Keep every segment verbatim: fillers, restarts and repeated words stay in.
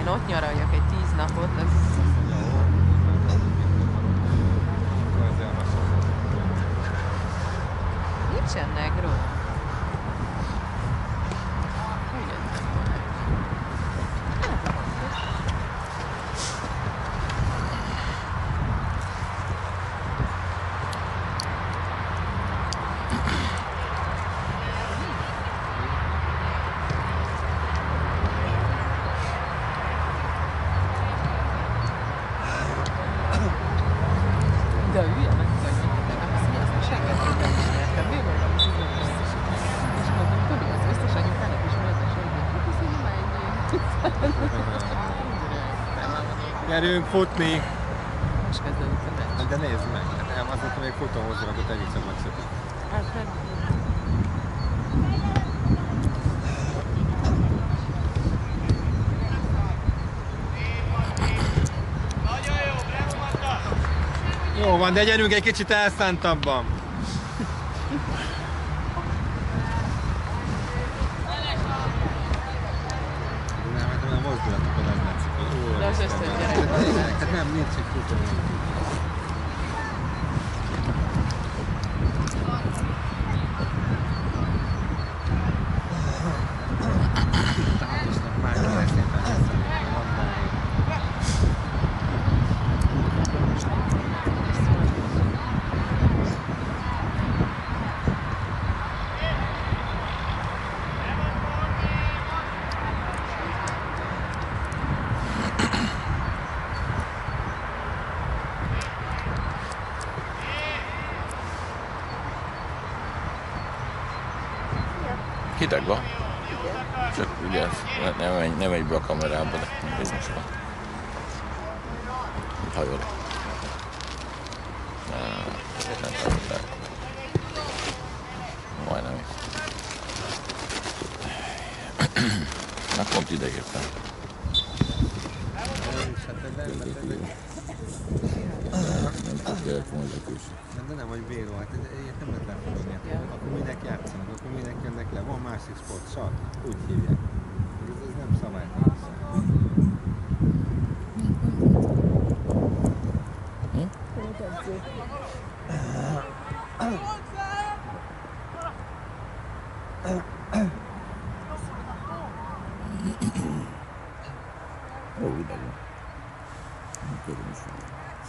ott nyaraljak egy tíz napot, az... Nincsen negro. De hülye meg vagy, mint azt mondja, azt a senket nem ismertem. Mi voltam is úgy biztos. És mondom, Tomi, az összes anyukának is volt a segít. Hát azt mondja, már ennyi. Gyerünk futni! Most kezdődik a meccs. De nézd meg, hát azt mondtam, hogy futom hozzá, akkor te egyszer megszökik. Hát nem. Jó van, de gyerünk egy kicsit elszántabban. Nem, hát olyan mozdulatokat az látszik, hogy De az összes gyerek. hát nem, nincs egy futó. Hideg van. Csak vigyázz, ne menj, ne menj be a kamerába, de nézd most van. Hajol. Nem hajol el. Majdnem is. Na pont ide értem. Nem tudják volna közül. De nem, hogy bíró, hát ilyet nem lehet lefogadni. Akkor minek játszanak, akkor minek jönnek le. Van másik sport, sat, úgy hívják. Ez, ez nem szabálytalan. Ó, ide van. Körül is van.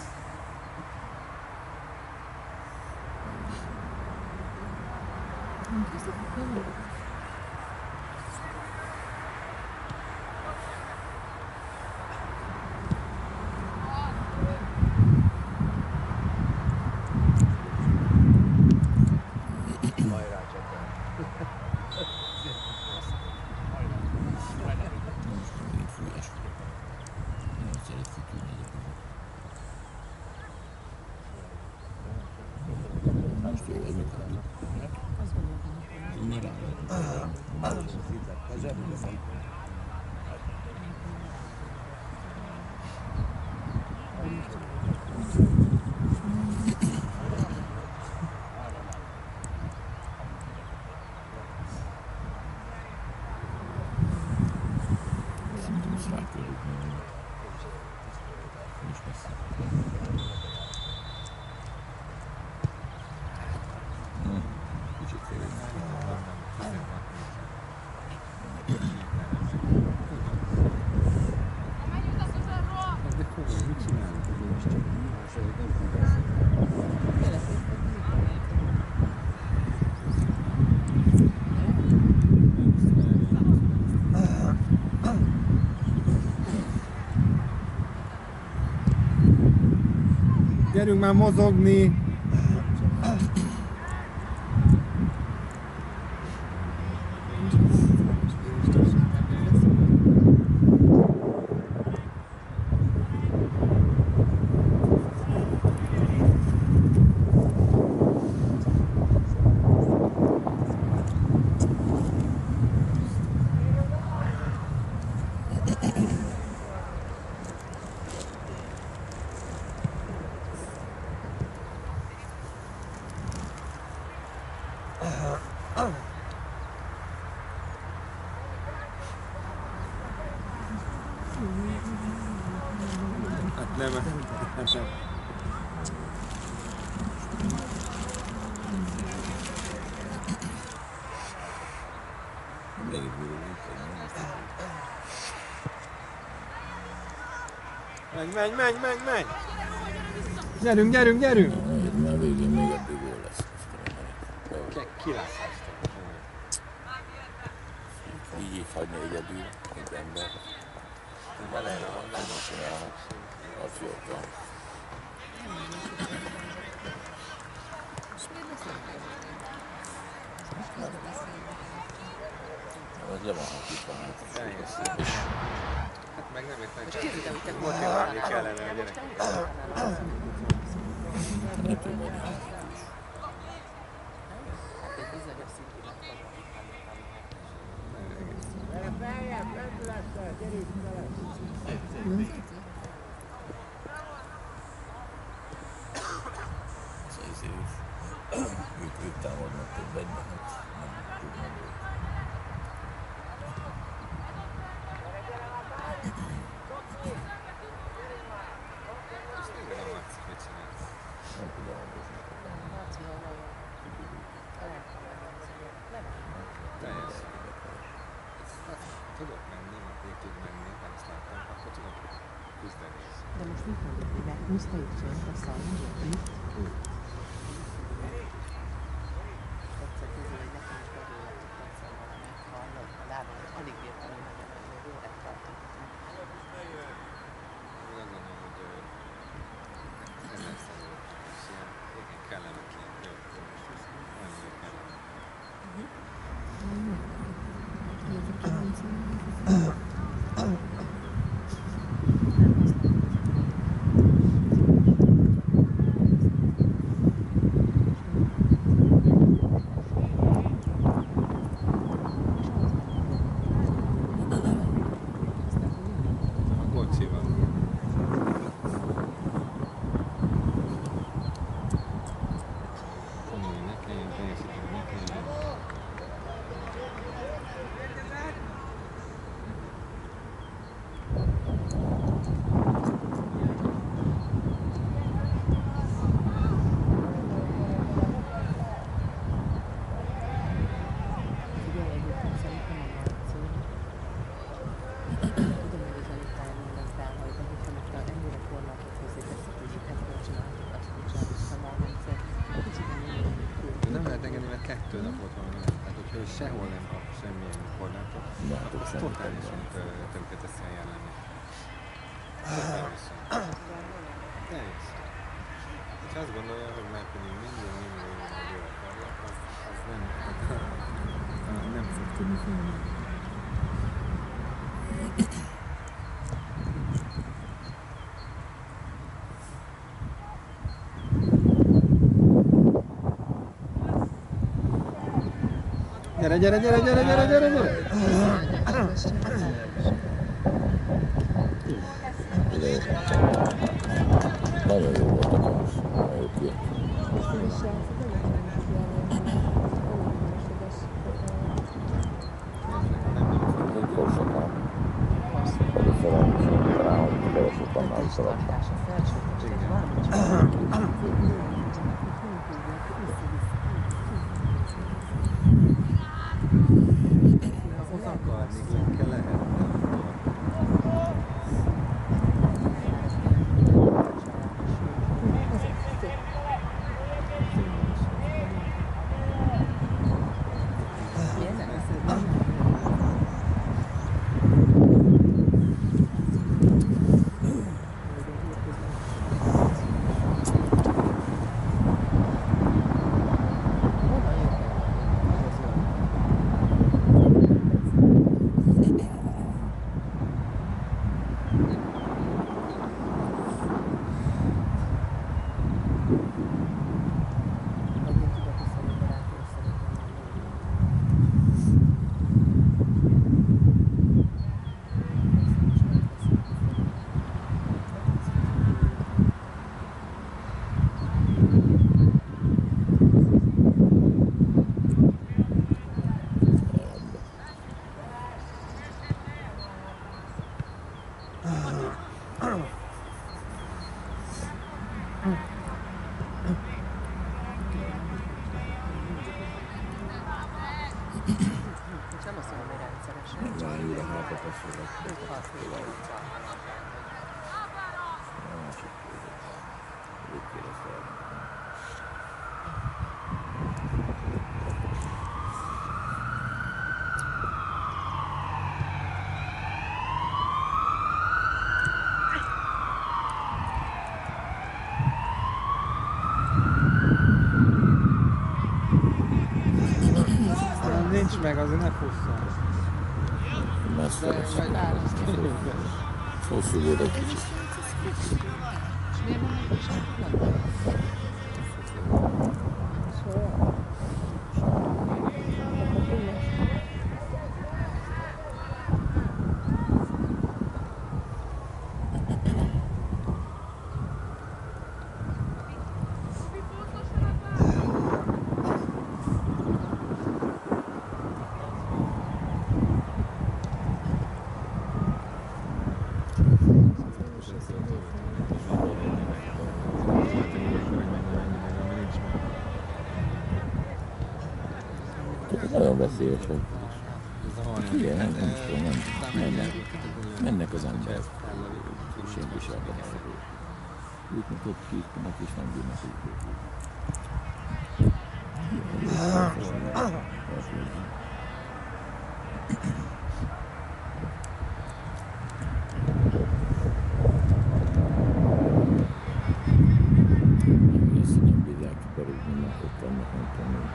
Gyerünk már mozogni! menj, menj, menj, menj! Gyerünk, gyerünk, gyerünk! Már végén még eddig gól lesz. Kilátást. Így így hagyni egyedül, egy ember. Belejre van, nem csinálnak. Az jobban. Ez le van hakítva. Hát meg nem értem, Most képzelem, hogy te motiválni kellene a gyerekeket. Nem tudom, hogy Hát egy bizonyos szintű ők támadnak többet, de hát nem tudnak. Most még nem látszik, mit csinálsz. Nem tudom, hogy Teljesen. Tudok menni, mert én tud menni, nem azt láttam, akkor tudok küzdeni. De most mit mondjuk, hogy meghúzta itt fönt a szalmazsot? Egyszer közül, hogy nekem is belőlettük egyszer valamit, hallod, a lábam alig bírtam megemelni, hogy órád tartottam. Úgy azt gondolom, hogy ez nem szerint, és ilyen igen kellemetlen, jó, annyira kellemetlen. A kocsival. Tanulni ne kelljen, teljesíteni ne kelljen. Figyelj, egyébként szerintem a Marci, tudom, hogy az Anitán mindent elhajt, de hogyha most már ennyire korlátot hozzáteszek, hogy itt ebből csináltuk, azt úgy csináltuk a rendszer, kicsit nem De nem lehet engedni, mert kettő nap volt valami lehet. Tehát, hogyha ő sehol nem kap semmilyen korlátot, akkor az totálisan tönkre teszi a jelenni. Totálisan. Teljesen. És azt gondolja, hogy már pedig minden, minden, minden jó akarja, az, az nem, nem fog tudni félni. Gyere, gyere, gyere, gyere, gyere, gyere, gyere! Nagyon jó volt a kamusz, nagyon jó kijött. Egy korszakán. Hogy a felelősség rá, hogy keresik annál szaladt. Az akarni, kell lehet. Nem azt mondom, hogy rendszeresen. Nagyon jóra hátrapasszolok. öt-hat éve. meg, azért ne fusszál. Messze lesz. Vagy Hosszú volt egy kicsit. És miért nem megy is akkor? Nagyon veszélyes, hogy igen, nem, nem tudom, nem, mennek, mennek az emberek. Senki sem akarnak. Jutnak ott kiütnek és nem bírnak úgy. Ezt nem bírják kiperülni, mert ott vannak, nem tudom.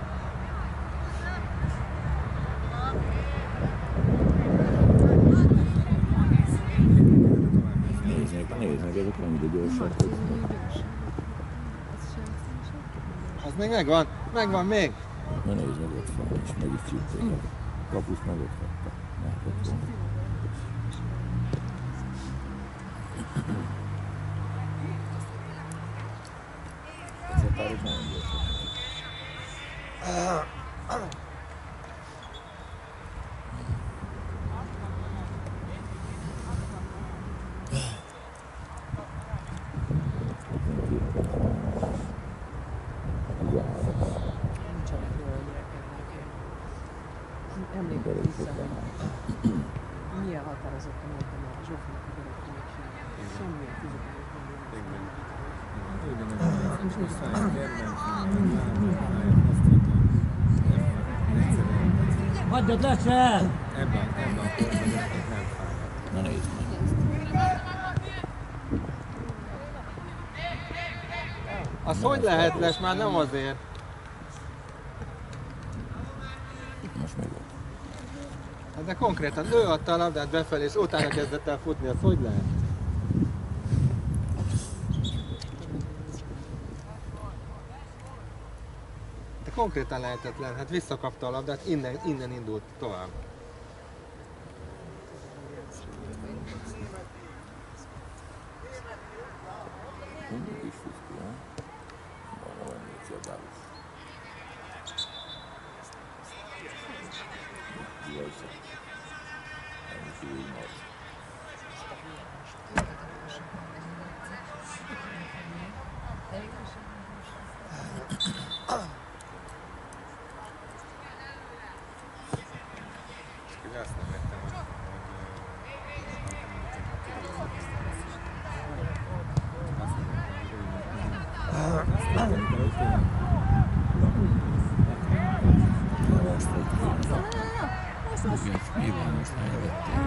Nézd meg, ezek annyira gyorsak, hogy... Az még megvan, megvan még. Na nézd meg, ott van, és meg is csípték. A kapus meg ott hagyta. Látod volna. Ezek a párok nagyon gyorsak. Emlékszem vissza, hogy milyen határozottan mondtam a Zsófinak a gyereknek, hogy semmilyen fizikai. Hagyjad le se! Ebben, ebben a korban a gyerekek nem fájnak. Na nézd meg. Az hogy lehet lesz? Már nem azért. Most meg ott. Hát de konkrétan ő adta a labdát befelé, és utána kezdett el futni, az hogy lehet? De konkrétan lehetetlen, hát visszakapta a labdát, innen, innen indult tovább. Mindig is fut ki, ha? Van valami célbálus. Jaj, szép. Nem is így nagy. Csak ugye azt nem vettem, hogy... Mi van most elvettél?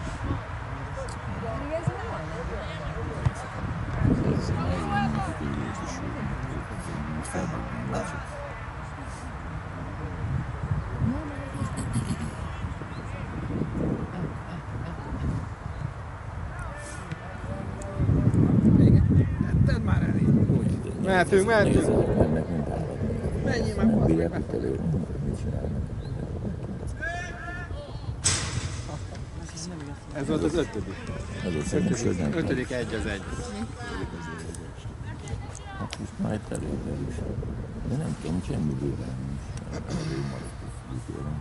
Ez nagyon Jézus úr, most felbukni vagy. Tedd már elé! Mehetünk, mehetünk! Mennek mind állatni. Menjél már, Nem fasz, bírják meg itt elérni, mit csinálnak. Ez volt az ötödik. Azért szerintem hogy nem kell. Ötödik egy az egy. Hát most már itt elég is. De nem tudom, semmi bőven nincs. Elég maradt a szülőkőren.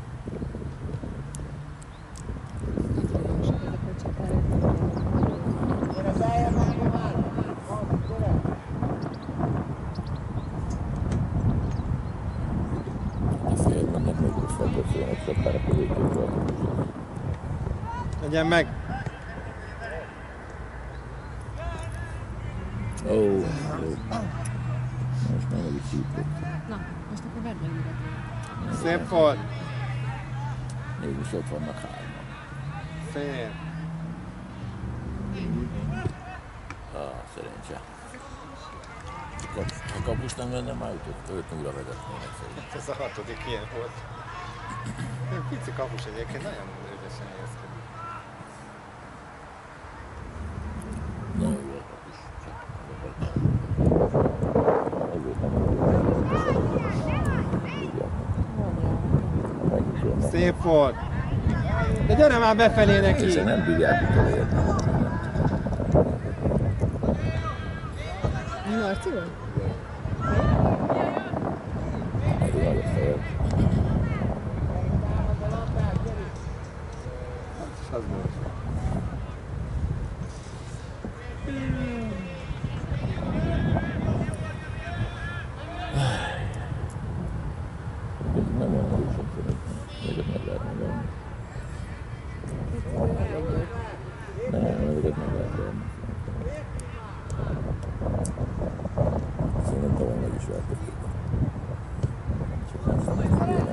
A fél vannak még most felköszönnek sokára a végéről. Legyen meg! Ó, jó. Most már meg is csípott. Na, most akkor vedd meg ide. Szép volt! Mégis ott vannak hárman. Szép! Ah, szerencse. Ha kapus nem lenne, már ütött, őt újra vezetnének szerintem. Ez a hatodik ilyen volt. Pici kapus egyébként nagyon ügyesen helyezkedik. Nagyon jó a kapus. Ezért nem a Szép volt! De gyere már befelé neki! Hiszen nem bírják itt elérni. Mi Marci van? Nagyon nagy a fejed. Az volt. Nem olyan nagyon sok szerintem. Ezeket meg lehet megállni. Nem, ezeket meg lehet megállni. Szerintem tavaly meg is vertették. Csak nem szerintem.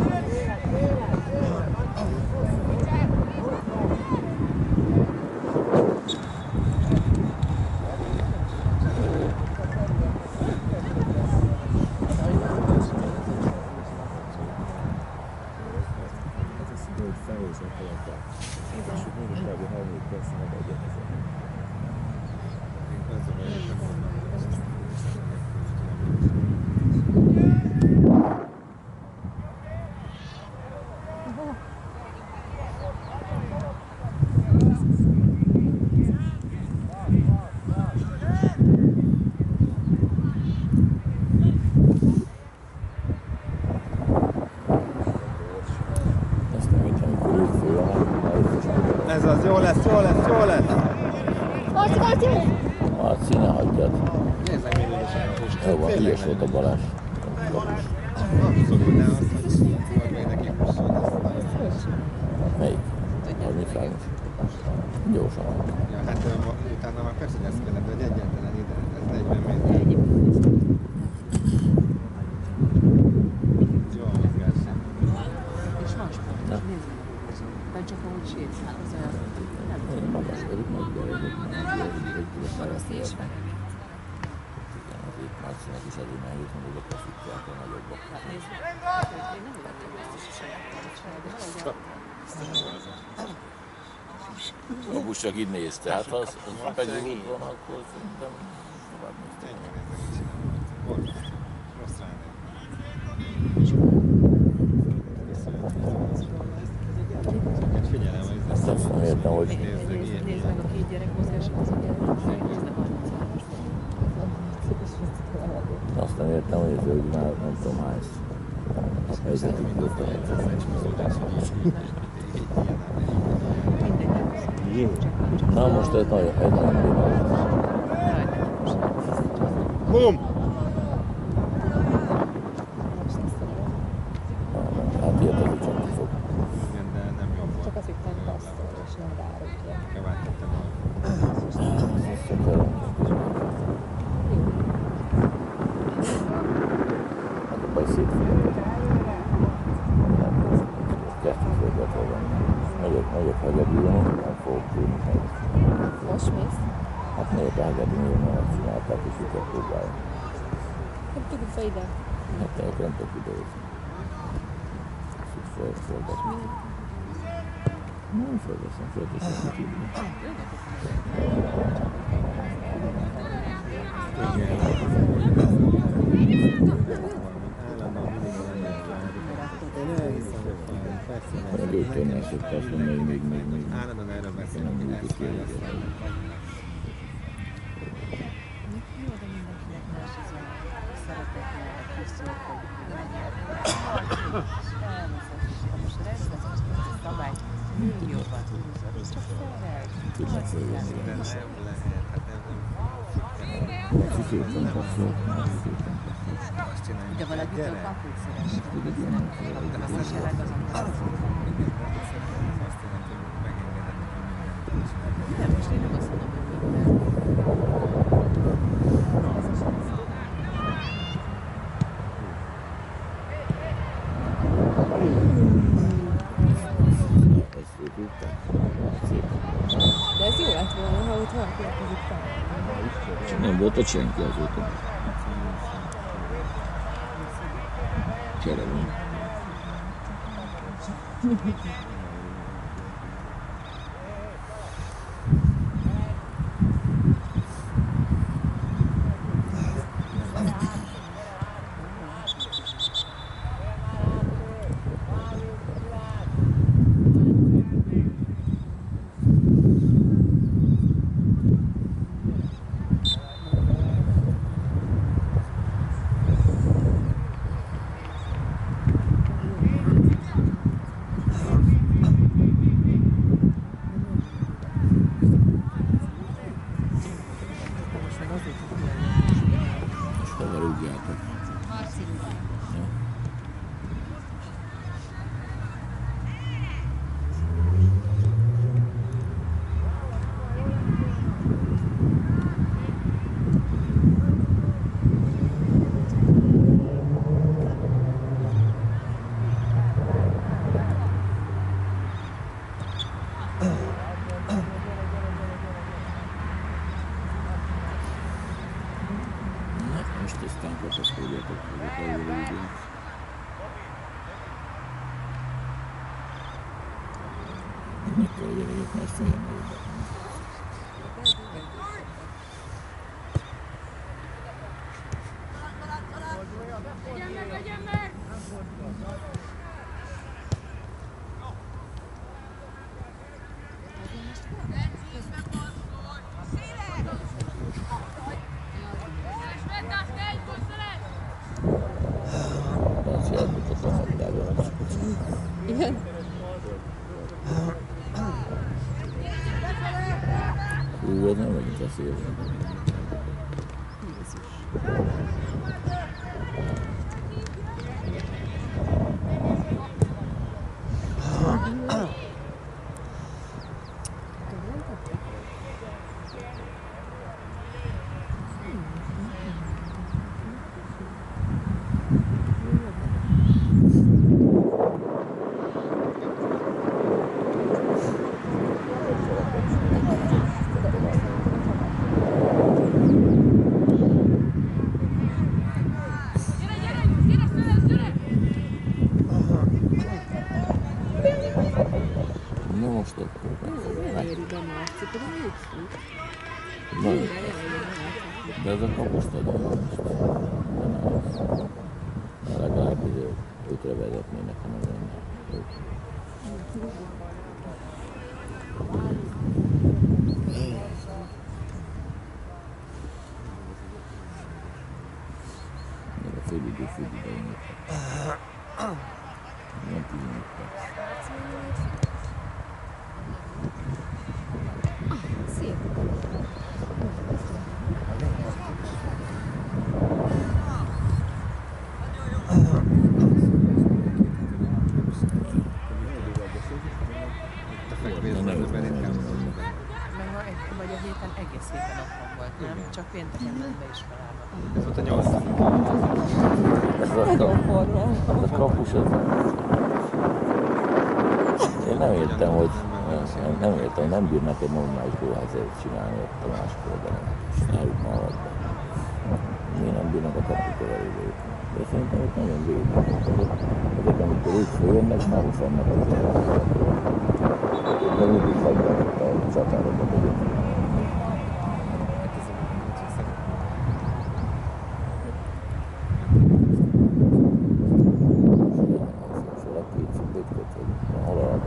Ez az, jó lesz, jó lesz, jó lesz! Marci, Marci! Marci, ne hagyjad. Nézd meg, milyen ügyesen a hús. Jó van, ügyes volt a Balázs. Abszolút, de azt hogy még neki húszszor. Melyik? harminchárom. Gyorsan. Ja, hát utána már persze lesz kellett, hogy egyáltalán ide, ez negyven méter. Jó a mozgás. És van sport, és nézd meg a húzót. De csak ahogy sétál, az olyan nem Én magaskedik meg, de egy azt is meg. Igen, azért Marcinak is elég nehéz, mert oda feszítják a nagyobbak. Hát nézd meg, én nem láttam ezt is a saját de valahogy A busz csak így nézte, hát ha az meggyújt van, akkor szerintem tovább nézte. Tényleg nézd meg, mit csinál. Borzasztó. Rossz ránéz. Csak figyelem, hogy ez Azt nem értem, hogy nézd meg Nézd, ilyen. nézd meg a két gyerek mozgását, az ugye elkezdtek harmincas. azt nem értem, hogy ez hogy már nem tudom hány helyzetig voltam. Na most ez nagyon, ez nagyon béna. Bum! Hát ilyet az csak kifog. Igen, de nem jó volt. Csak azt hittem passzol, és nem várok. Keváltettem a... Vagy szétfigyeltek. Kettő fölgetve van. Nagyobb, nagyobb hegedűen, nem fogok tudni helyet. Most mész? Hát miért a hegedűen már csinálták, és őket próbálják. Nem tudod fel ide. Hát te nem tudok videózni. És itt föl, fölvetni. Nem fölveszem, fölveszem, hogy tudni. Meg őktől nem szokta azt mondani, hogy még, még, még. Állandóan erről beszélünk, hogy ezt meg ezt meg. Jó, de mindenkinek más ez a szeretetnél, a kiszorkodjuk, hogy mennyire. Most rendben, most ez a szabály, még jobban húzod, és csak felvel. Tudnak fölvenni. De nem lehet, hát nem, nem. Szépen kapcsolat, szépen kapcsolat. Azt csináljuk. De valakitől Gyere. kaput szeresnek. Tudod, ilyen De a masereg azon keresztül. Azt jelenti, hogy megengedett neki mindent. Nem, most én nem azt mondom, hogy minden. Ezt föltudtam. Szépen. De ez jó lett volna, ha ott valaki érkezik fel. Csak nem volt ott senki azóta. Csere van. Most meg azért, hogy ilyen És hova rúgjátok? Ja. Na, most aztán kapaszkodjatok, hogy a helyre rúgják. Nekkor a gyerekek már fejem előbb. Az elmutat a labdában. Igen? Hú, ez nem megint a szélben. Na most akkor Nem éri be Marci, pedig úgy fut. nagyon. Mire jön, jön, De ez a kapuszta de most. De nem. Legalább izé ötre vezetnének, ha meg lenne. Meg a félidő félidején. Nem tizenöt perc. Szép. meg ma egy, vagy a héten egész héten otthon volt, nem? Csak pénteken ment be iskolába. Ez volt a nyolc. Ez a Nagyon kap- forró. ez a kapus, ez... Én nem értem, hogy nem, nem értem, nem bírnak egy normális góházért csinálni ott a másik oldalon. És náluk már alatt. Miért nem bírnak a kapukor elég? De szerintem ott nagyon védnek. Ezek, amikor ők följönnek, már ott vannak azért. De mindig hagyják ott a csatárokat, hogy Hát ez a csak szerintem. fel a két szubétkot, hogy hol alatt.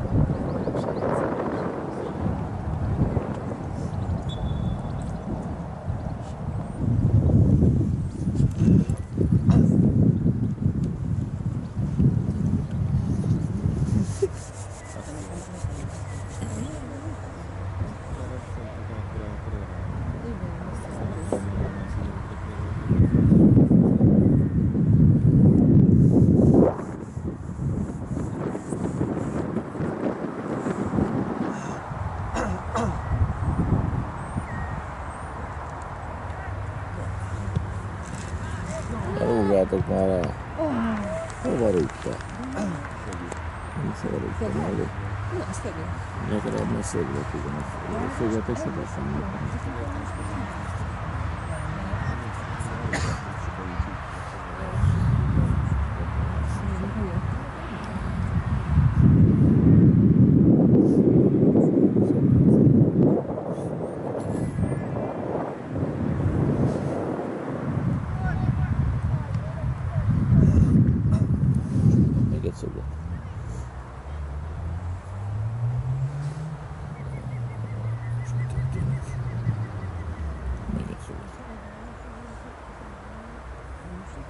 Rúgjátok már el. Hova rúgta? Hova rúgta meg? Na, szegény. Legalább ne szöglet, igen. Szögletek szögletek.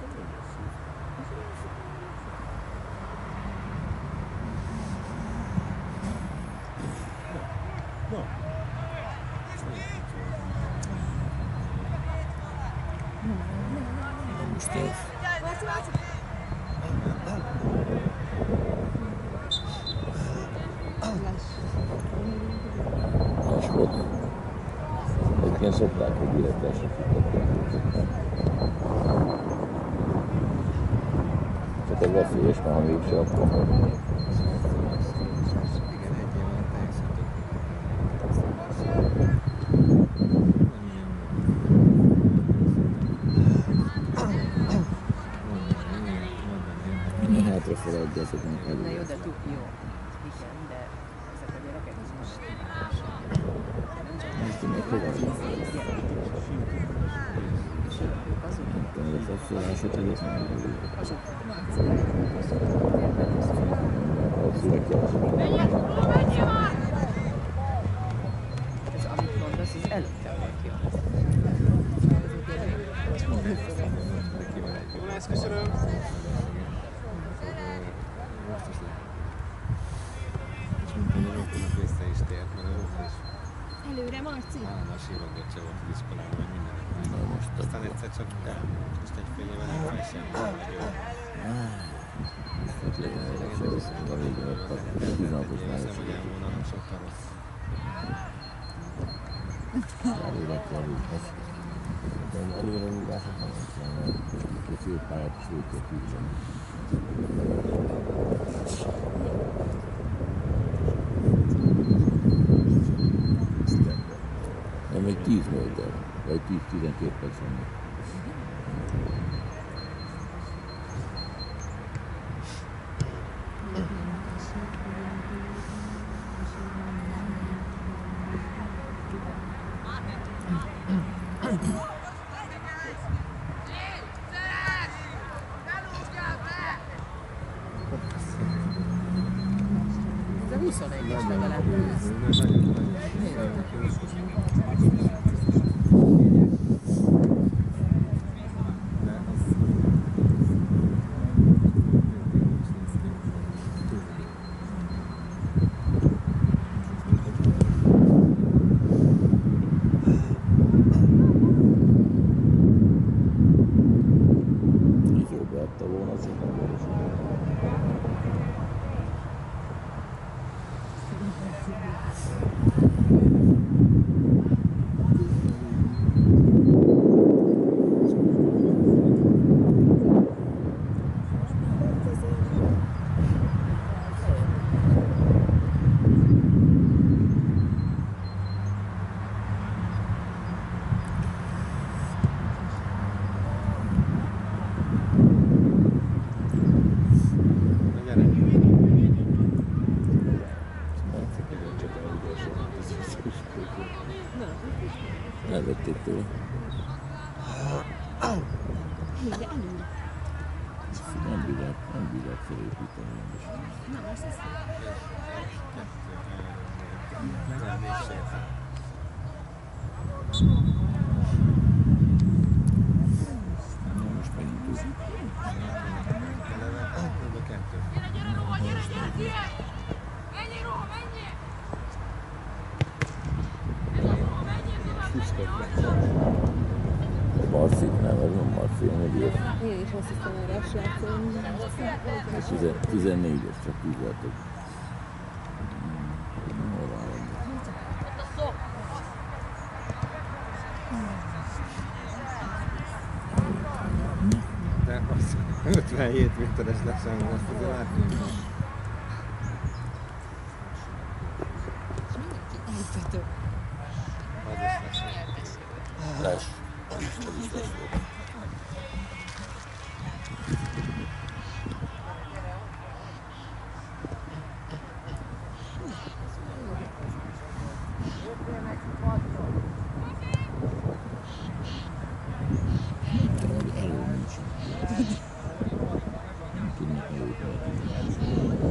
Most ez. Más volt. Egyébként szokták, hogy életesre futották. Csak ez veszélyes, mert ha mégse, akkor meg. Igen, egy év alatt teljesen Minden hátrafele adjátok meg Na jó, előre. de tud, jó. Igen, de ezek a gyerekek is most Most én meg tovább van. és ők azok, Nem lesz a szólásot, hogy ezt nem tudjuk. azok Ott születja az. ez amit mondasz, az előtte volt jó. köszönöm. Most is lehet. És mint hogy a rokonok vissza is tért, mert a rokon is Előre, Marci! állandóan sírogatja volt az iskolában, hogy mindenek Na már. most Aztán egyszer csak most egy fél éve nem fáj semmi, meg jó. hát legyen egy se, a végén ott a tizenhatos Én már hiszem, hogy elmúlna, nem sokkal rossz. előre kell rúgni. De előre rúgások nem kell, mert a főpályát is úgy kell küldeni. De még tíz méter, vagy tíz-tizenkét perc van. Ez a huszonegyes legalább. Így jó beadta volna, az nem volt. Elvették tőle. Mindjárt előre. Nem bírják, nem bírják felépíteni. Na, azt hiszem. Na, most megint tud. A Marci, nem, ez nem Marci, nem egy Én is azt hiszem, hogy a srácom. tizennégyes, csak húzzátok. Hol van a De az ötvenhét méteres leszem, azt azért látni. Elütötök. Az is lesz. Les. Ez is les volt. De elő nincs. Nem tudnak előtt.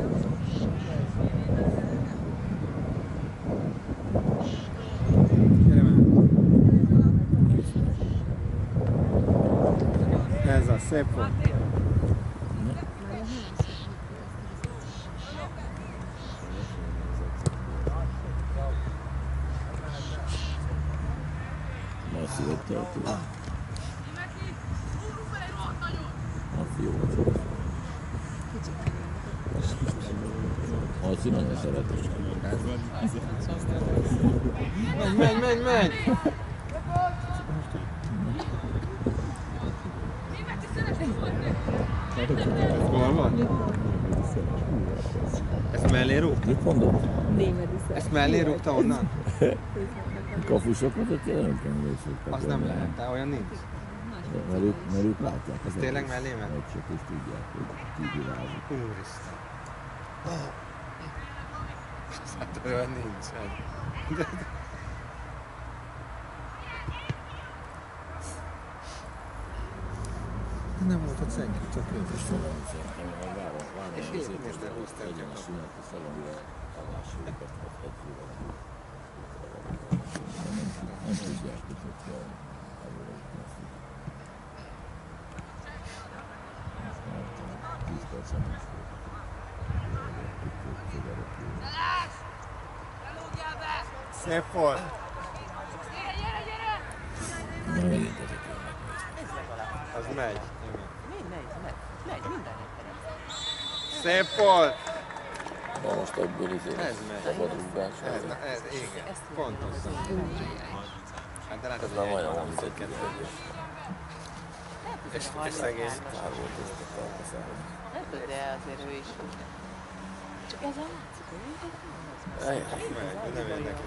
szép volt. Már szívette a tőle. Hát jó volt. Marci nagyon szeretett. Megy, megy, megy, megy! Ez gól volt? Ezt mellé rúg? Mit mondod? Ezt mellé rúgta onnan? Kapusokat ott jelenleg nem lőszöktek. Az nem lehet, de olyan nincs. Mert ők, mert ők látják. Ez tényleg mellé ment? Csak és tudják, hogy kívülázik. Úristen. Hát olyan nincsen. De... Nem volt ott senki, csak ő is volt. És miért húztál csak? Nem tudják, hogy ott kell. tíz percen is volt. Szép volt! Na, megint ezek jönnek. Az megy. Megy, megy, megy, megy, minden Szép volt! Na most ebből izé Ez megy. szabadrúgás. Ez, na, ez, igen. Pontosan. Hát de látod, Ez már hogy majdnem van, olyan, mint egy kettő. és, és szegény. Kár volt ezt a tartaszára. Nem tudod, de azért ő is. Csak ezen látszik, hogy ő is Ejjjj. Megy, de nem érdekes.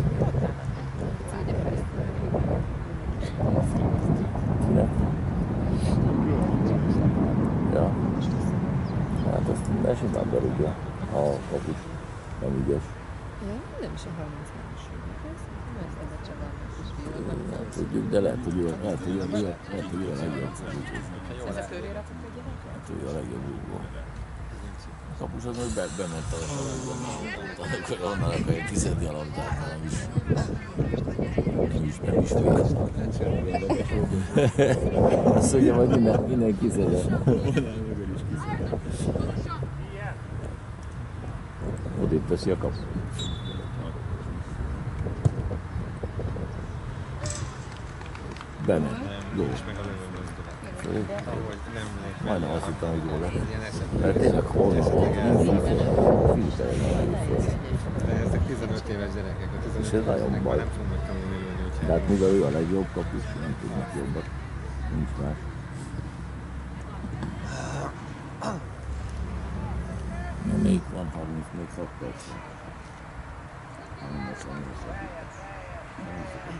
Kinek? Ja. Hát azt minden simán berúgja, ha a kapus nem ügyes. Nem is a harmincas ez, ez a Csabának is bírod. Nem tudjuk, de lehet, hogy ő, lehet, hogy ő, lehet, lehet, hogy ő a legjobb. Ez a köré rakott egy gyerek? Hát ő a legjobb rúgó. A kapus az meg be, bement a labdába, akkor onnan akarja kiszedni a labdát, nem is. Nem is, nem is fél. Azt mondja, hogy innen, innen kiszedem. Odébb teszi a kapu. Bement. Jó. És meg a lövő mozdulat. Ahogy nem lép. Majdnem azt hittem, hogy jó lesz. Ilyen eset. Mert tényleg holna volt, nem filterem a De ezek tizenöt éves gyerekek, a És ez tizenöt nagyon évesnek baj. már nem fognak tanulni lőni, úgyhogy... de hát mivel ő a legjobb kapus, nem tudnak jobbat. Nincs más. Na, még van harminc, még hat perc. Nem lesz annyira szabítás. Nem is akarom.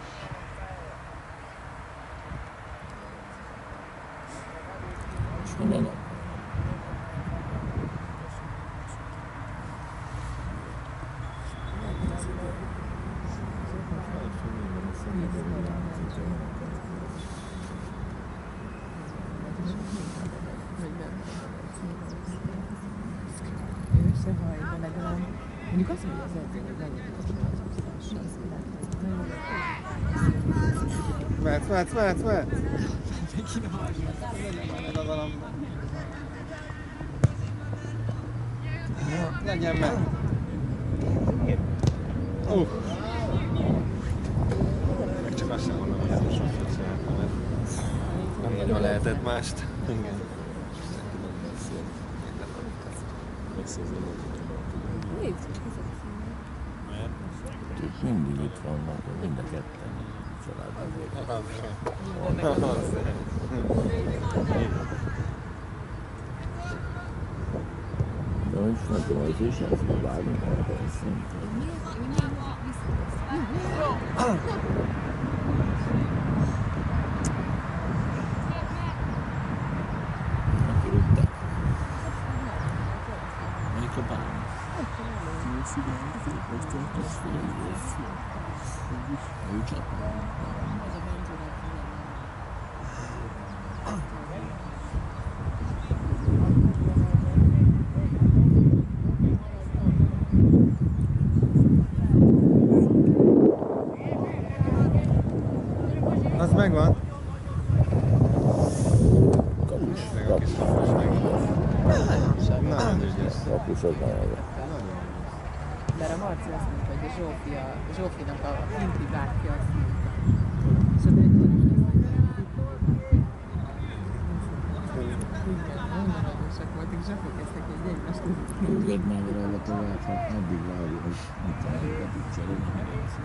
És honnan a... Ő se hallja, de legalább mondjuk azt mondja az edző, hogy legyen egy Mehetsz, mehetsz, mehetsz, mehetsz! Oda valami. Legyen meg! Uff! Meg csak azt sem mondom, hogy ez most rosszul csináltam, mert nem nagyon lehetett mást. Igen. Ők mindig itt vannak, mind a ketten családban. De most nem tudom, hogy is ezt fog vágni, szerintem. Kirúgták. Melyik a bálom? Ő csak. Az megvan. kapus az nagyon jó. De a Marci azt mondta, hogy a Zsófi a, Zsófinak a kinti bátyja azt mondta. És a végül nagyon adósak voltak, és akkor kezdtek egy egymást között. Őged már vele a tovább, hát addig várjuk, hogy mit tanuljuk a picsára, nem megjelzik.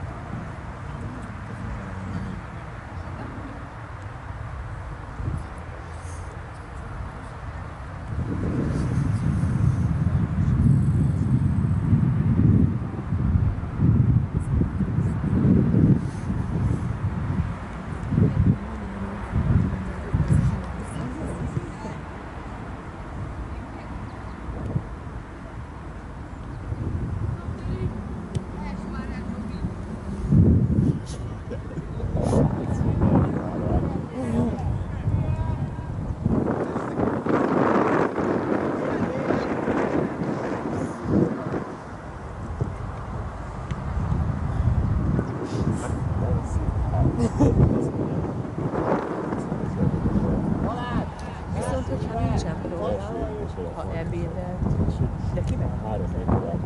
Viszont, hogyha nincsen program, ha ebédelt, de kivel? Három évvel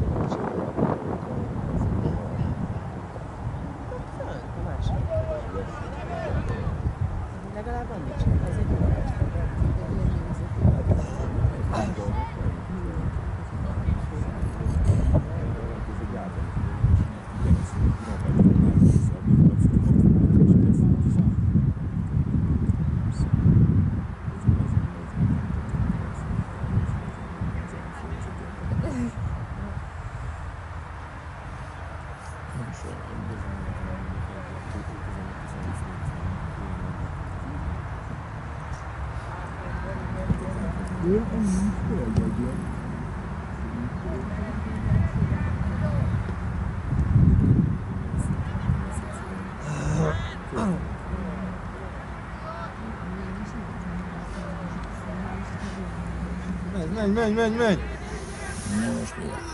Fönt, a másik. Legalább annyit sem, ez egy jó este. Menj, menj, menj, menj! Na most mi lesz?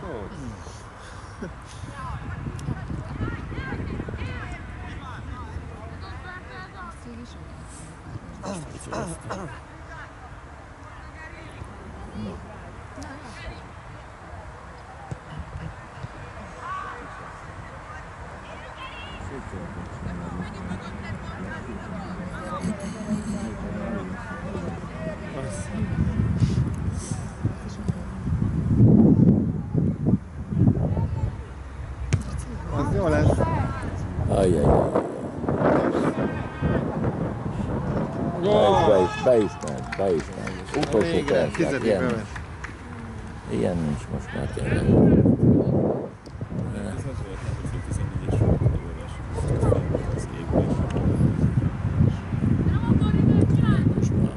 Az jó lesz. Ajjajjaj. Be is, be is ment, be is ment. Utolsó perc. Tizedik Ilyen, bevet. ilyen nincs most már tényleg. Most már.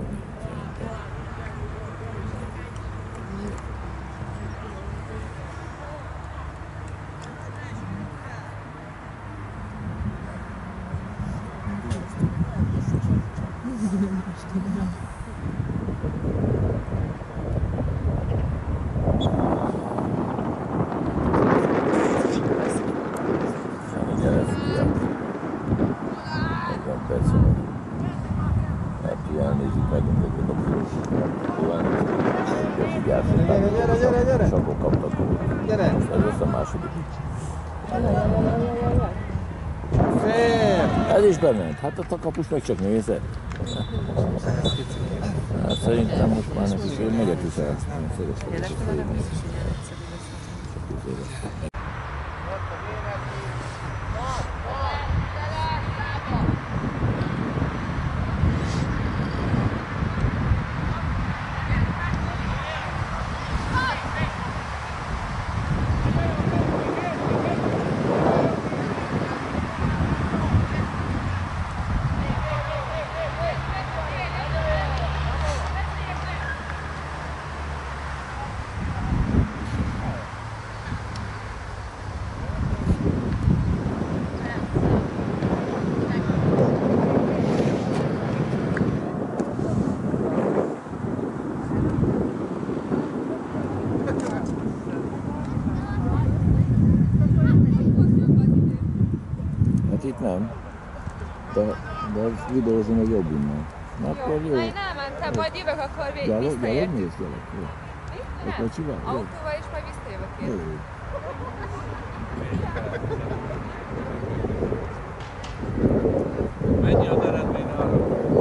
Gyere, figyelj! negyven perc van. Mert ki elnézik megint egy a kapcsolós. Így játszották. Gyere, gyere, gyere, gyere! És akkor kaptak gólt. Gyere! Most ez lesz a második. Fél! Ez is bement. Hát ott a kapus meg csak nézett. Hát szerintem most már neki én megyek is el. Tényleg feladom, és Hát itt nem. De, de videózom egy jobb innen. Na akkor jó. Na, én elmentem, majd jövök akkor végig Gyalog, gyalog visszaért. nézd, gyalog. Jó. A kocsival? Jó. Autóval és majd visszajövök én. Jó. Mennyi az eredmény arra?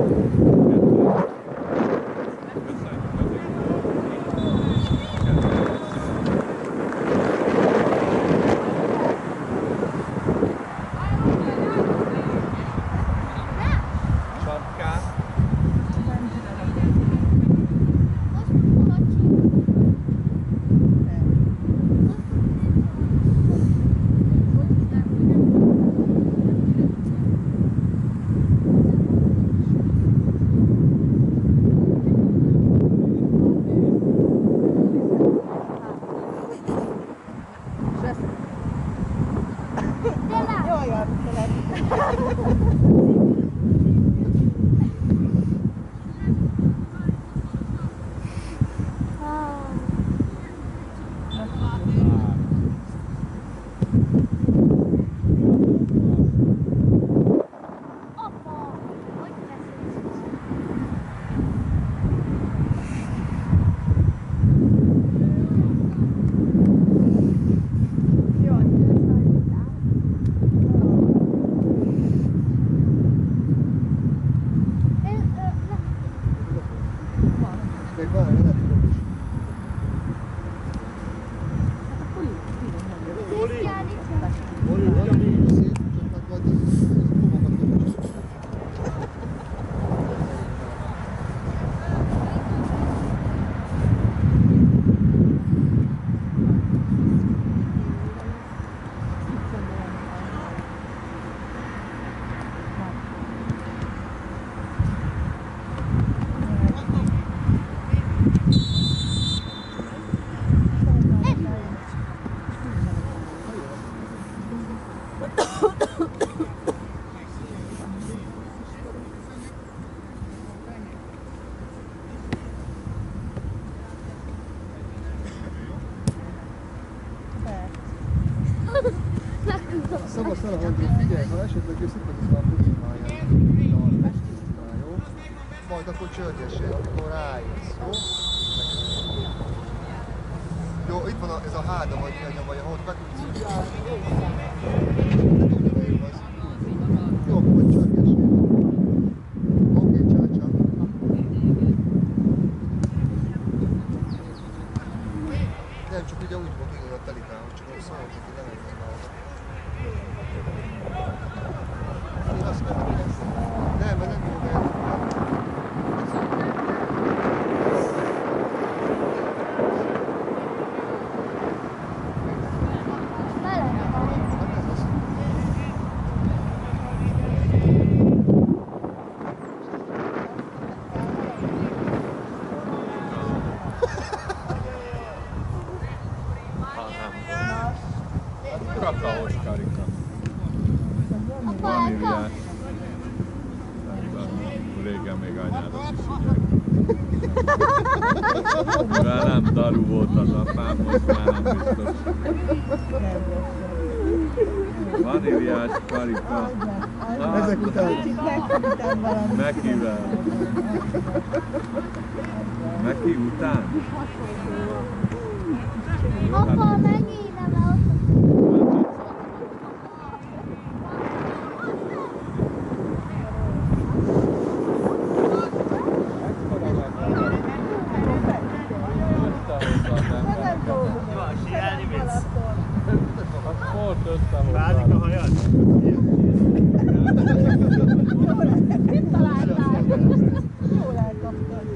Szabasz el a hangot, figyelj, ha esetleg összepadozol a problémáját, jó? Majd akkor csörgessél, amikor rájössz, jó? Jó, itt van a, ez a háda, vagy mi a nyom, vagy ahol be tudsz ülni. Jó, akkor csörgessél. Oké, csácsa. Nem, csak ugye úgy fog igaz a telikához, csak hogy szólok, hogy nem értem hallgat. Én azt mondom, hogy ezt... Nem, mert nem jó, mert... Kakaós karika. Vaníliás. Régen még anyádat is ügyek. Mivel nem daru volt az apám, most már nem biztos. Vaníliás karika. Ezek után. Mekivel. Meki után? Apa, megint nem el. Sport összehozzá. Válik a hajad? Mit találtál? Jól elkaptad.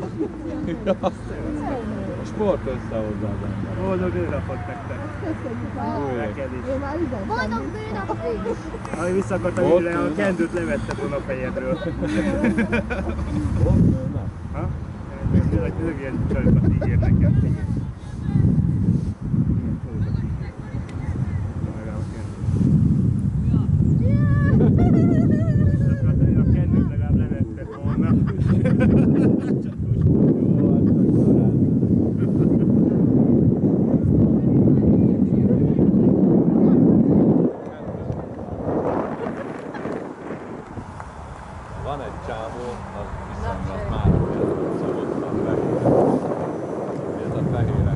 A sport összehozza az ember. Boldog nőnapot nektek! Köszönjük. Neked is! Én már üzentem. Boldog bőnapot! Ahogy vissza akartam Ott ülni, a nőnap. kendőt levetted volna a fejedről. Ha? Ezek ezek ilyen csajokat ígér nekem. A kendőt legalább levetted volna. Van egy csávó, az viszonylag már szokottan be. Ez a fehér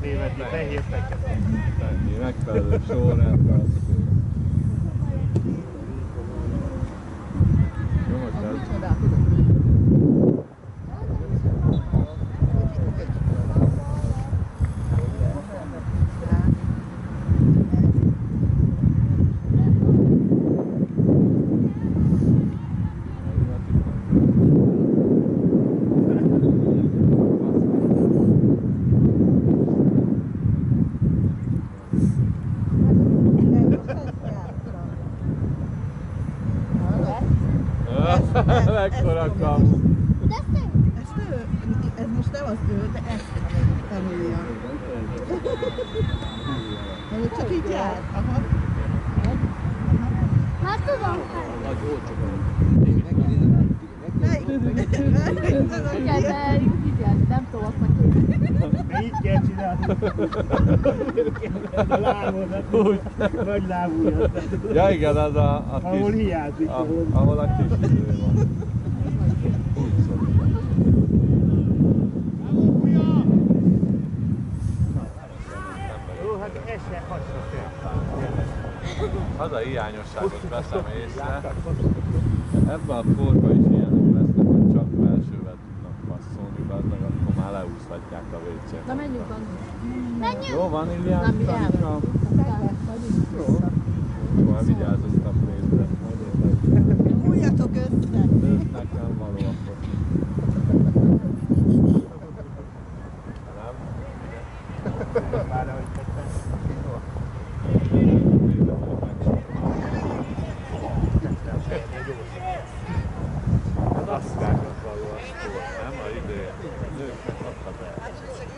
tévedni, fehér fekete. Ennyi, megfelelő sorrendben. Jó, most ez. Micsoda? Mekkora kamu. Ez ő, ez most nem az ő, de ezt tanulja. Hogy csak így jár? Aha. Hát tudom. Igen, de igen, nem tudok meg Így kell csinálni. A lábodat. Nagy lábújat. Ja igen, az a, a kis... Ahol hiányzik. A, ahol a kis idő van. Úgy szoktam. Jó, hát ez sem hasonló. Az a hiányosságot veszem észre. Ebben a korban is ilyenek lesznek, hogy csak felsővel tudnak passzolni, gazdag, akkor már leúszhatják a vécét. Na menjünk, Andi. Menjünk. Jó van, Ilián? Nem, mi elmegyünk. Jó. Már vigyázoztam nézre. Fújjatok össze! Nőknek nem való akkor. Nem? Már ahogy tettem. Az aszkákat való a sport, nem? A idő. Nőknek adhat el.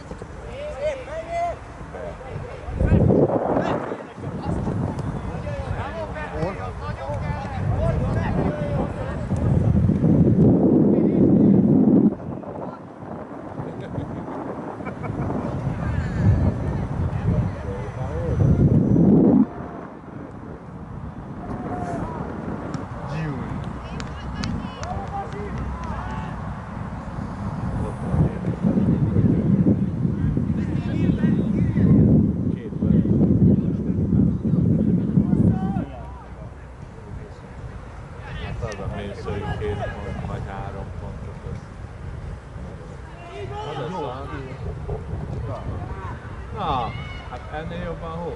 Na, hát ennél jobban hol?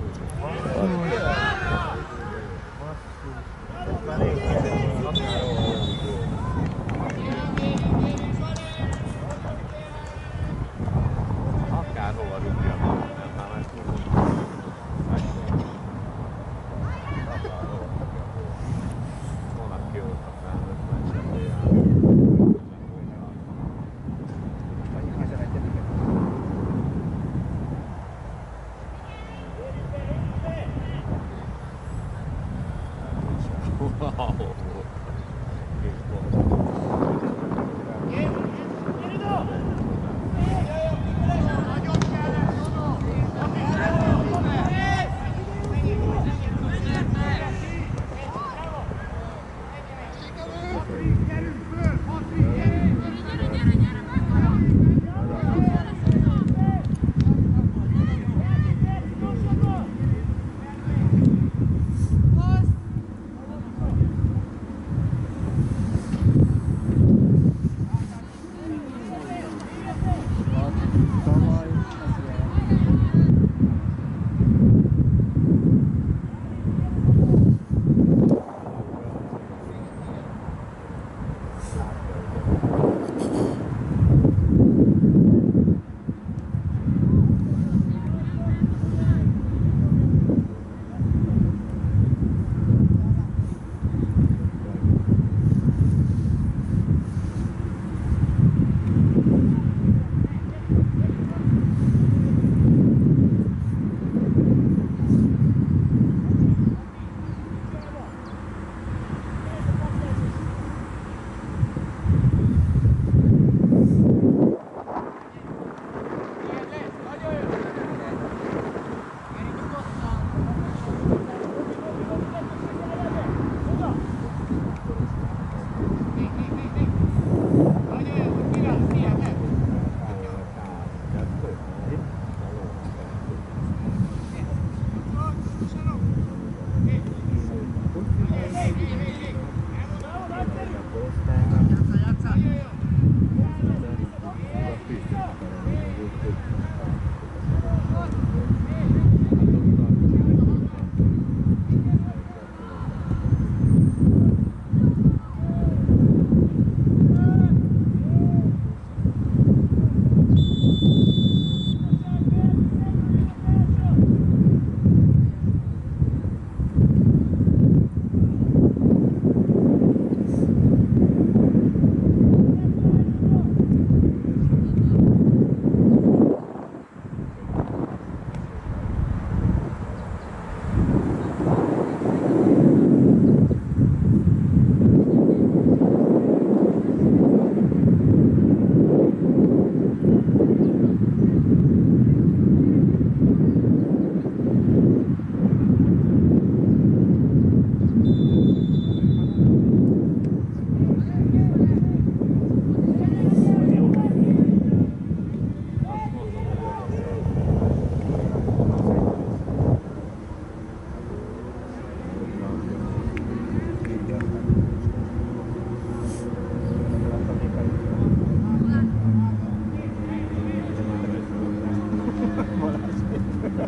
Akárhova rúgjam, nem már meg tudom. Holnap kioltak felnőtt meccsebbé járni. Wow!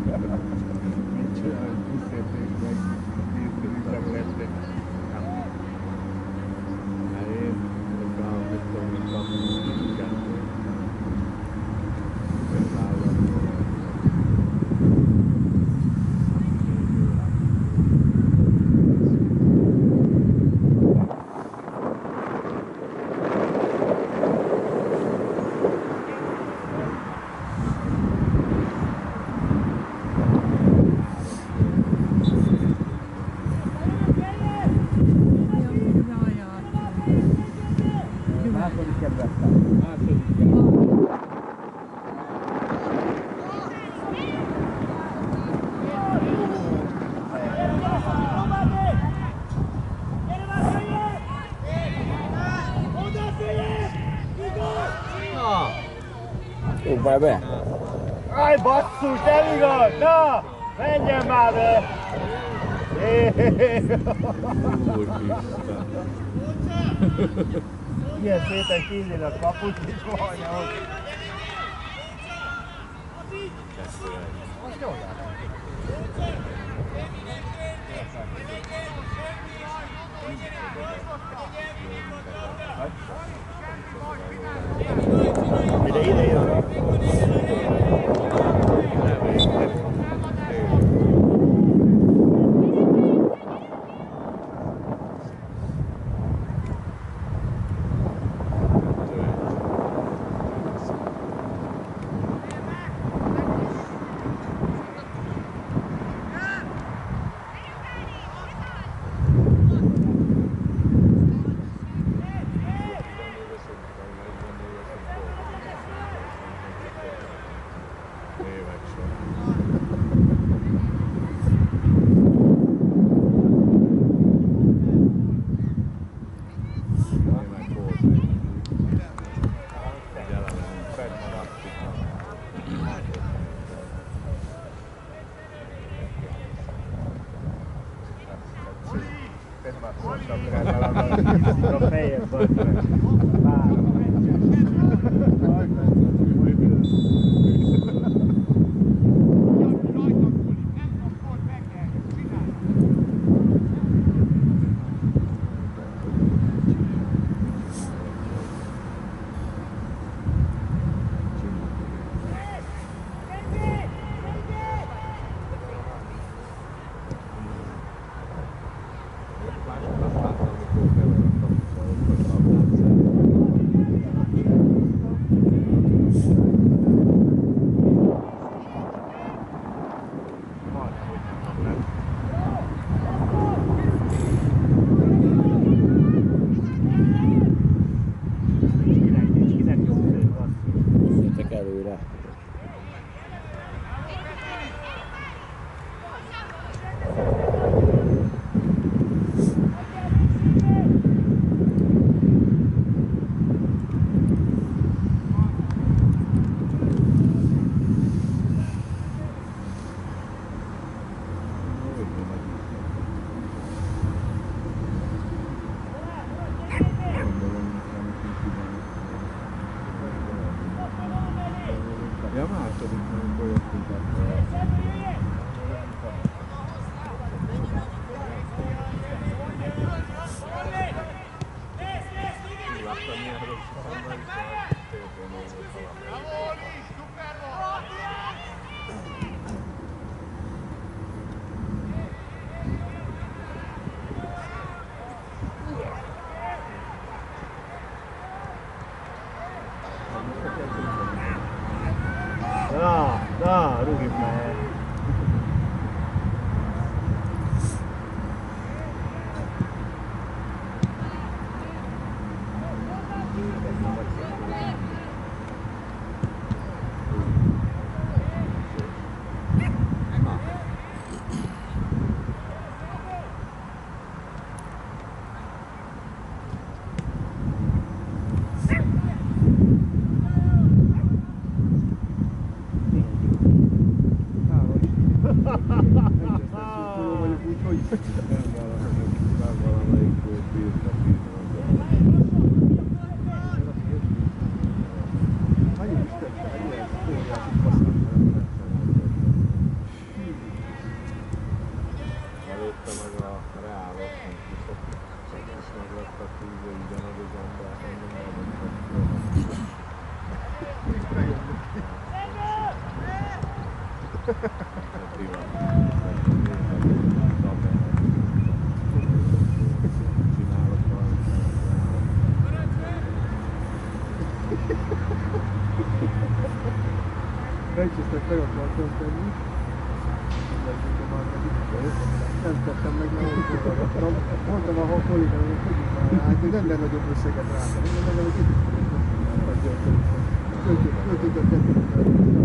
Nincs olyan kiszedték meg, készülőzek lettek. Hát én, ez a, mit tudom, mint kapni, kettő. Rúgd be! Aj, basszus, nem igaz! Na! Menjen már be! Ilyen szépen kínél a kaput, és vallja ott. Most jól ide, ide jön. A fejem van. Ja második nem folyostunk akkor. Na, na, rúgjuk meg! Megcsisztek meg akartam tenni. Nem tettem meg, mert olykor mondtam a kollégának, hogy tudjuk már rá, hogy nem lehet nagyobb összeget rátenni, de legalább egy kicsit költőket tettünk.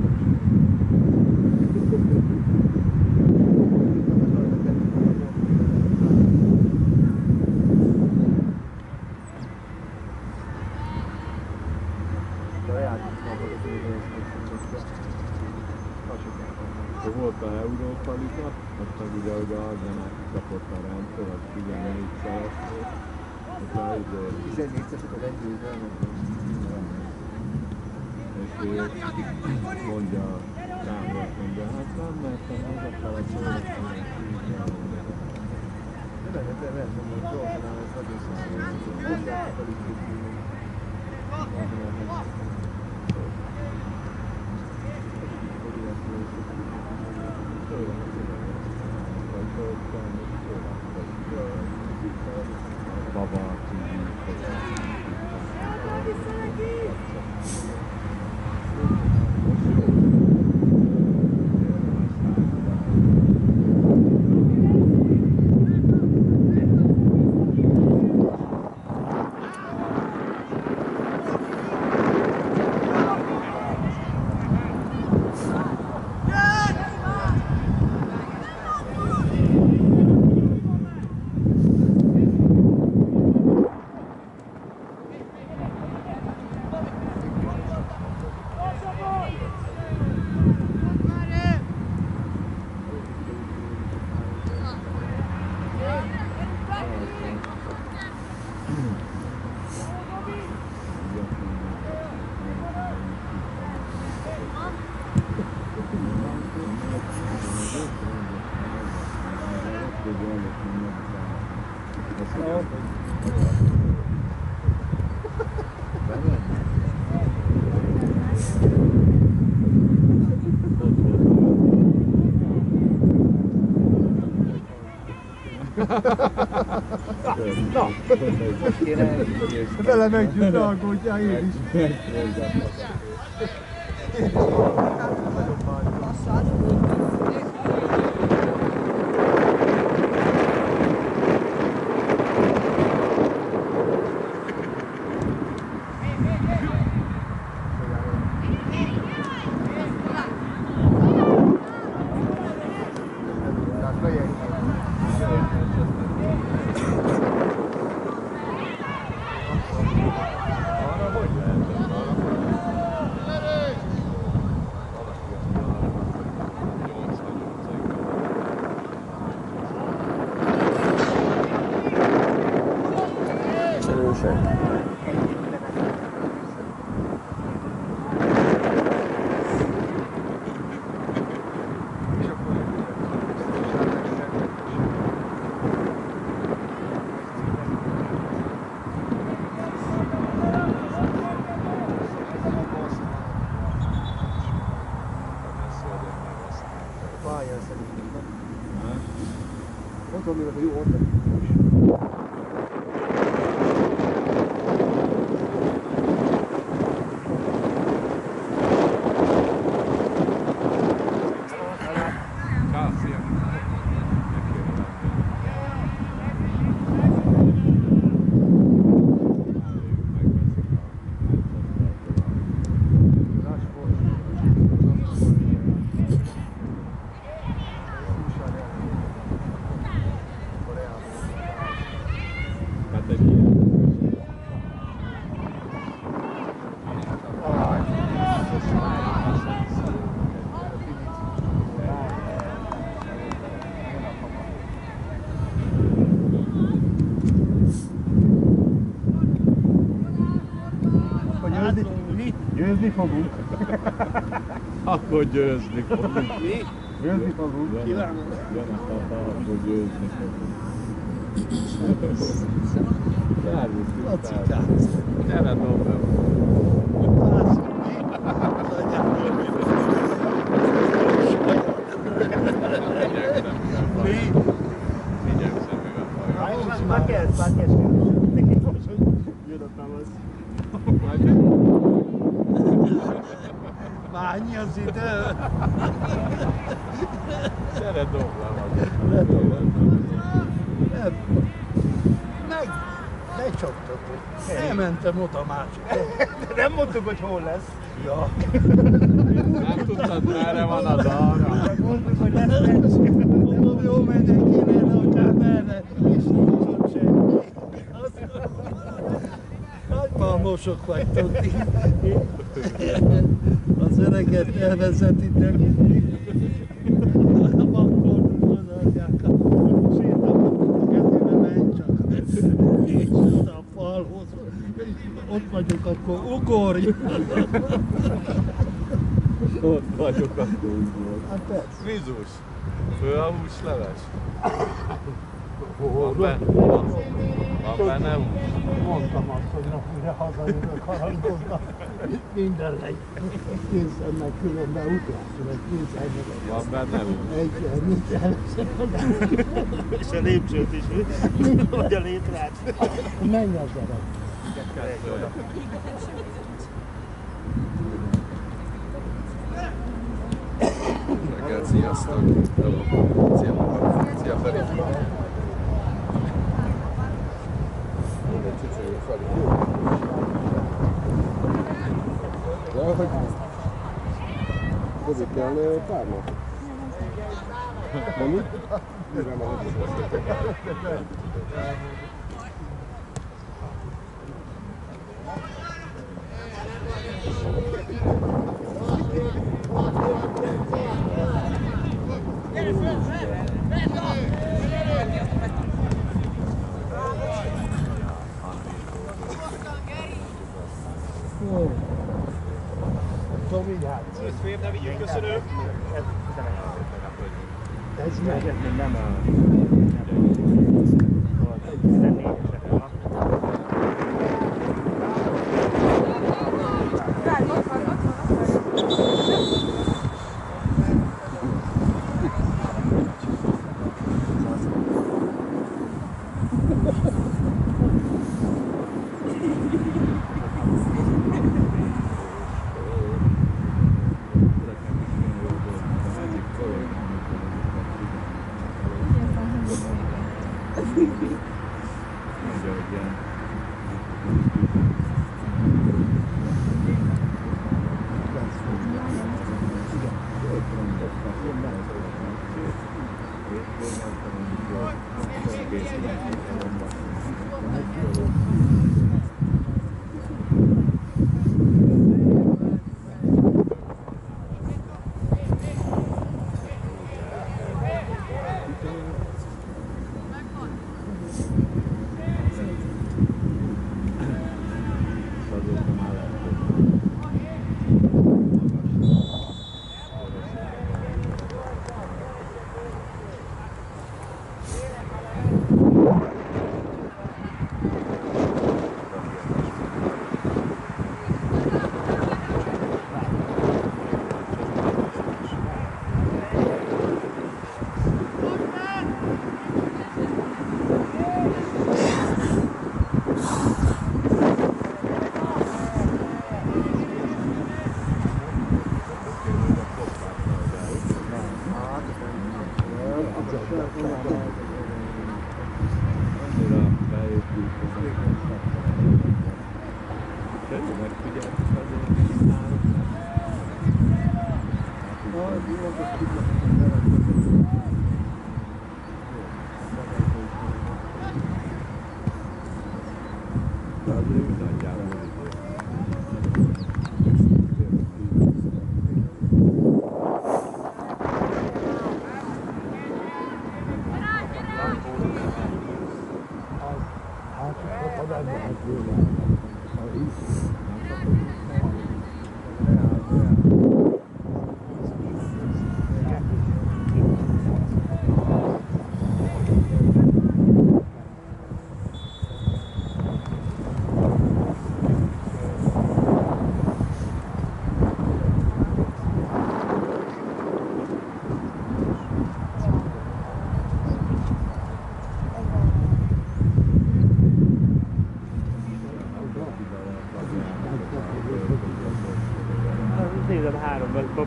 Volt a Európa Liga, ott meg ugye ugye az nem kapott a rendszer, az tizennégy-szer volt. tizennégy-szer a rendőrben. És ő mondja a támogat, mondja, hát nem mertem azokkal a szórakkal, de lehet, de lehet mondani, hogy gyorsan ez nagyon szálló. Baba, Na! Most kéne elégni. Vele meggyűjt a aggódjál, én is. Mondom, hogy jó orda. Győzni fogunk. Akkor győzni fogunk. Mi? Győzni fogunk. Kívánom. Jönnek a akkor győzni fogunk. Szervusz, Laci, gyere dobbe. Lássuk ki. már kezd, már kezd. Most, hogy jön a tavasz. Mányi az idő? Gyere, doblam. Meg, becsaptatok. Elmentem oda másik. Nem mondtuk, hogy hol lesz. Ja. Nem tudtad, merre van az arra. Mondtuk, hogy lesz meccs. Mondom, jó, megyek kéne, de akár merre. És nincs ott semmi. Nagyban mosok vagytok ti. Az öreget elvezetitek. A bankordot adják. Sétálok, kezébe menj csak. És oda a falhoz. Ott vagyok, akkor ugorj. Ott vagyok, akkor ugorj. Hát persze. Vizus. Föl a húsleves. Van benne, van, van benne hús. Mondtam azt, hogy napira hazajövök harangoznak. Minden legy. Készen meg különben ugrásson, egy készen meg. Van benne hús. Egyen, nincsen. És a lépcsőt is, vagy a létrát. Menj az gyerek. Reggel, sziasztok! Szia magad! Szia Feri! Egy csücsöljük Feri! De hogy... Közé kell párnak? Mondjuk? Mire már nem Tomi, hát. Szép, ne vigyük, köszönöm. Ez meg. Nem a... tizennégyesek vannak.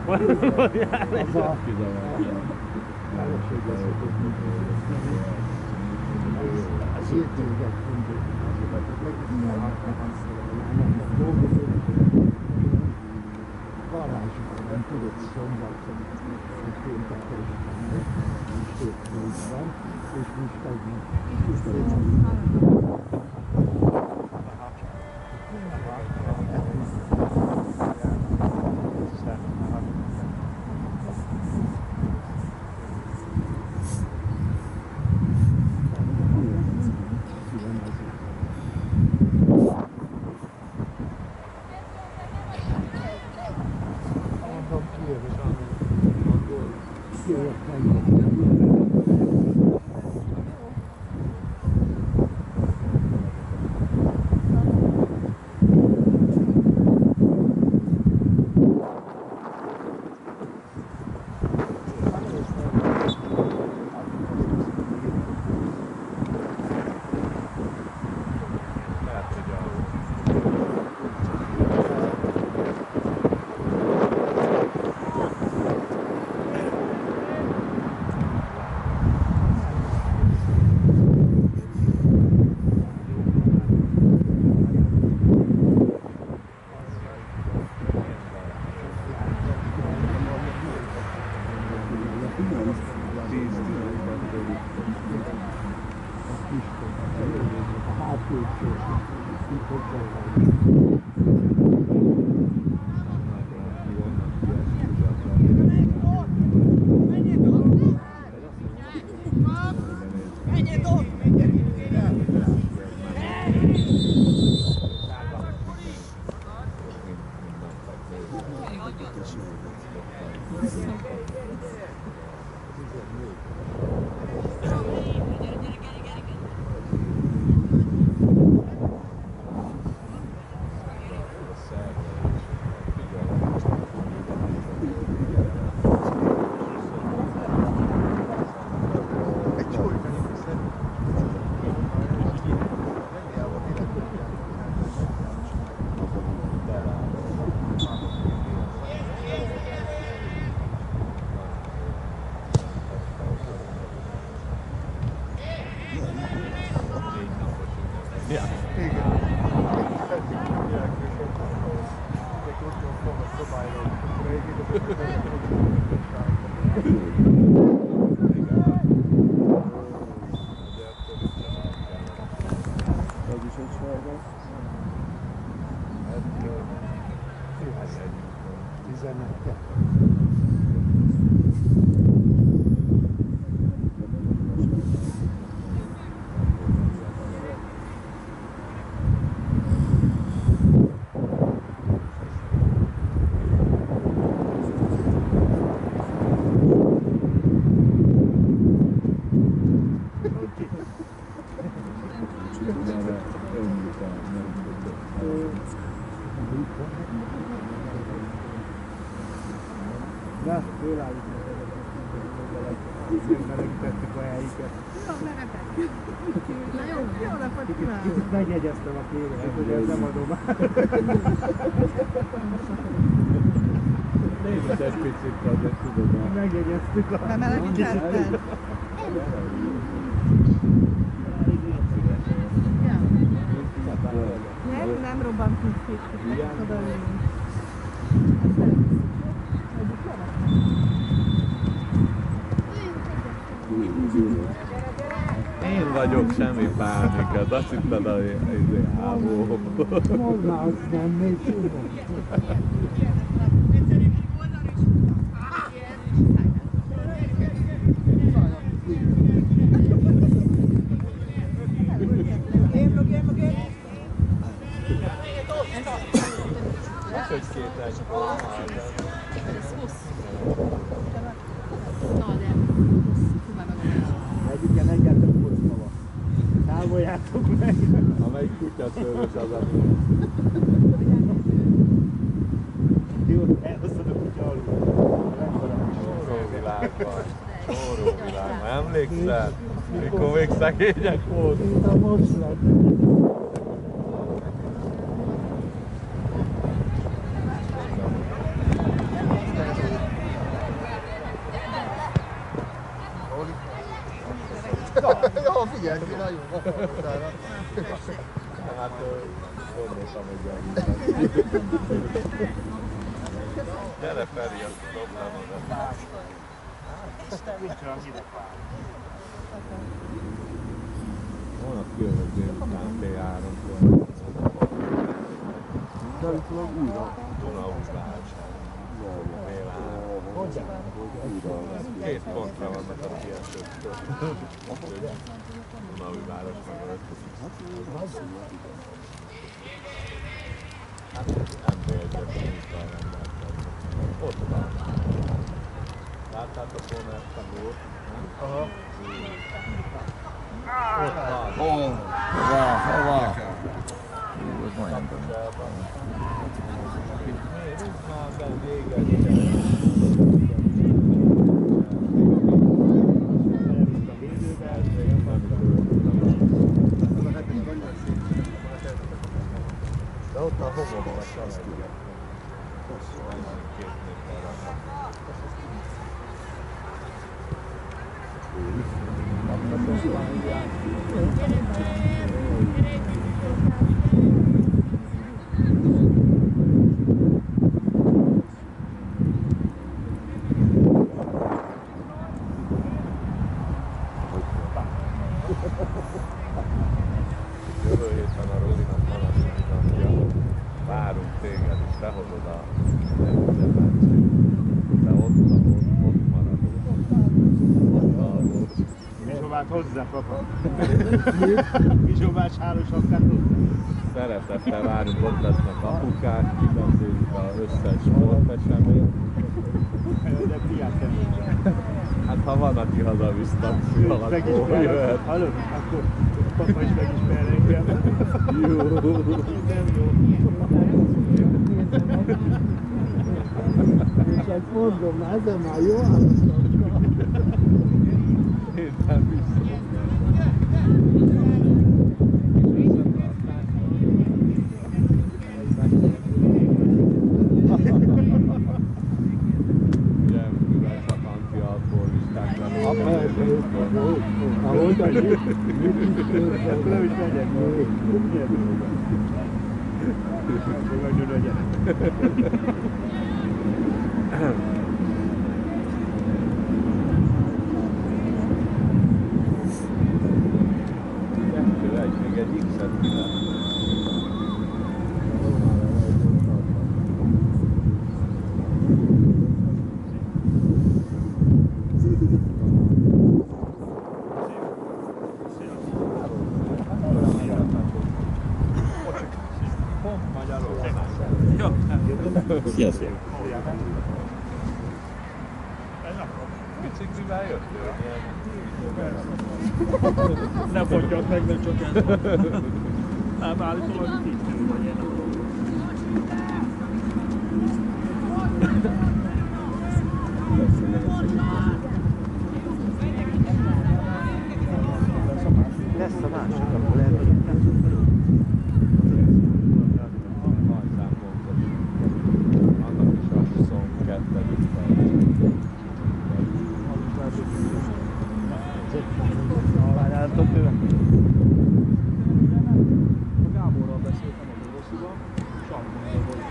Az a... Az értőget garázsban nem tudod szombaton, hogy pénteken és hétfőn van, és most tegyen. Na, fölállítjuk ezeket, melegítettük a helyiket. Jó, meretek. Na jó, jó napot kívánok. Kicsit megjegyeztem a kérést, hogy ezt nem adom át. Nézd egy picit, de tudod. Megjegyeztük a... Bemelegítetted? Nem, nem robbant ki szét, oda ülünk. Én vagyok, semmi pánikat, azt hitted a háború. Mondd már, azt nem még tudom. Hogy két egy. Egyik ilyen egyáltalán kurva van. Távoljátok meg! Amelyik kutyaszőrös az a... Jó, elhoztad a kutya alul. Csóróvilágban. Csóróvilágban. Emlékszel? Mikor még szegények volt? Mint a most lett. Jó, figyelj, ki nagyon van utána. Hát gondoltam, hogy javítani. Gyere Feri, azt dobnám oda. Holnap kijövök délután fél háromkor. De állítólag újra Dunaújvárosára. Fél három. Két pontra vannak a kiesőktől. Dunaújváros megöltött. Hát nem bélyegzett a munkájában. Ott van. Láttátok volna ezt a gólt? Aha. Ott van. Hol? Hova? Hova? Ez majdnem benne. Nézzük már, de véget. De ott a homokban a családja. Két méter raknak. Jövő héten a Rolinak van a napja. Várunk téged és behozod a nemzetbácsit. De ott, ott, ott maradunk. Ott alvod. Mizsovát hozzá, papa. Mizsovás hálósakát hozzá. Szeretettel várunk, ott lesznek apukák, kibeszéljük az összes sporteseményt. De fiát nem. Hát ha van, aki hazavisz taxival, akkor jöhet. Hallod? Akkor papa is megismer engem. Jó. Nem jó. És ezt mondom, ezen már jó állapotban. Én nem viszont. Ahogy a mit nem is megyek. Majd ül a gyerek. Kettő, egy, még egy X-et kíván. Sziasztok! Biciklivel jöttél? Nem fogják meg, mert csak ez van. Nem, állítólag tíztől vagy ilyen. Lesz a másik, akkor lehet, hogy annak is a huszonkettő várjátok tőle? A Gáborral beszéltem a Borosszival, és azt mondta, hogy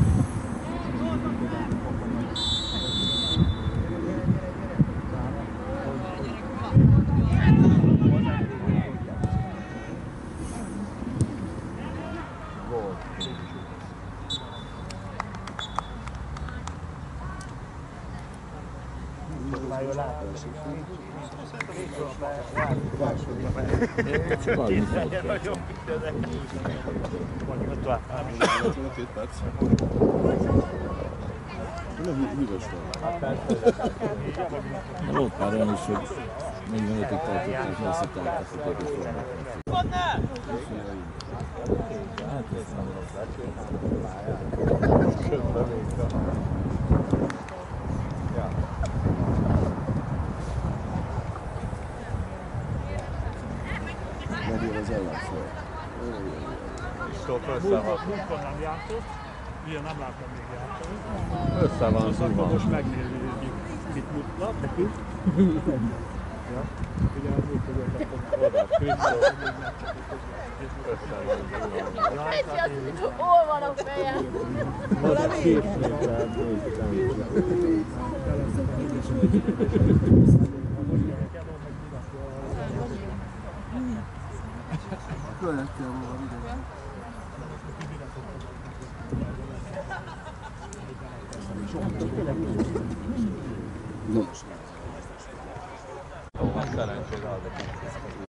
Volt már olyan is, hogy negyvenötig tartották, és összeteltek, hogy egy formát. Hát ezt nem megér az ellenfél. És ott össze van. Múltkor nem játszott, ilyen nem láttam még játszani. Össze van Akkor zuhan. most megnézzük, mit mutat nekünk. Ugye a múlt között akkor oda, Krisztó. Hol van a fejem? Most képzeld, tehát Föllettél volna ide. Szerencsére adok.